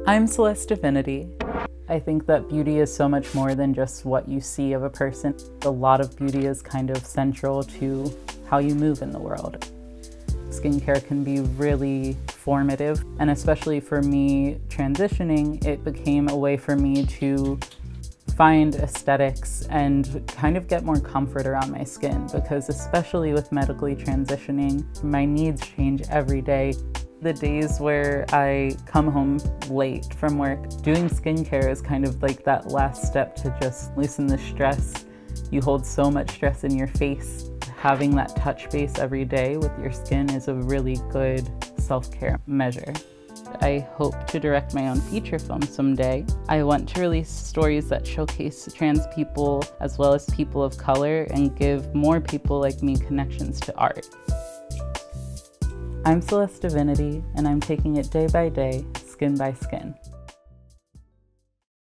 I'm Celeste Divinity. I think that beauty is so much more than just what you see of a person. A lot of beauty is kind of central to how you move in the world. Skincare can be really formative, and especially for me transitioning, it became a way for me to find aesthetics and kind of get more comfort around my skin, because especially with medically transitioning, my needs change every day. The days where I come home late from work, doing skincare is kind of like that last step to just loosen the stress. You hold so much stress in your face. Having that touch base every day with your skin is a really good self-care measure. I hope to direct my own feature film someday. I want to release stories that showcase trans people as well as people of color and give more people like me connections to art. I'm Celeste Divinity, and I'm taking it day by day, skin by skin.